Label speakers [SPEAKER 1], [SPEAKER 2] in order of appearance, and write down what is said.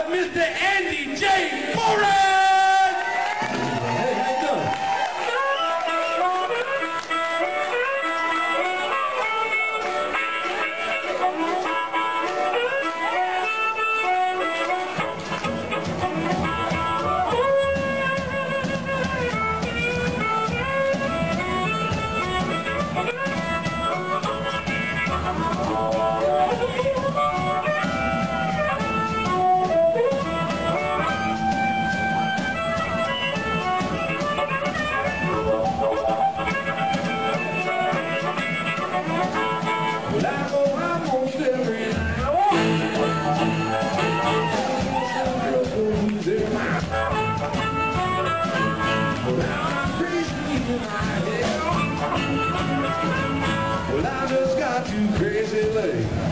[SPEAKER 1] Mr. Andy J. Morris! Hey, how you doing? Well, I just got too crazy late.